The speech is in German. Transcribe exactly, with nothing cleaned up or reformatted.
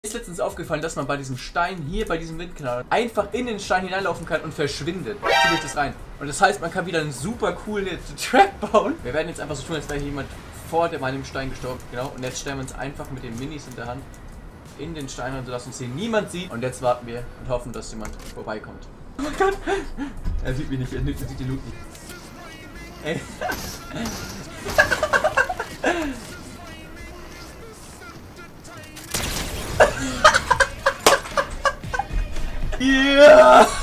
Mir ist letztens aufgefallen, dass man bei diesem Stein hier, bei diesem Windkanal, einfach in den Stein hineinlaufen kann und verschwindet. Zieht euch das rein. Und das heißt, man kann wieder einen super coolen Trap bauen. Wir werden jetzt einfach so tun, als wäre jemand vor dem einem Stein gestorben. Genau. Und jetzt stellen wir uns einfach mit den Minis in der Hand in den Stein rein, sodass uns hier niemand sieht. Und jetzt warten wir und hoffen, dass jemand vorbeikommt. Oh mein Gott! Er sieht mich nicht, er sieht den Loot nicht. Ey. Ja!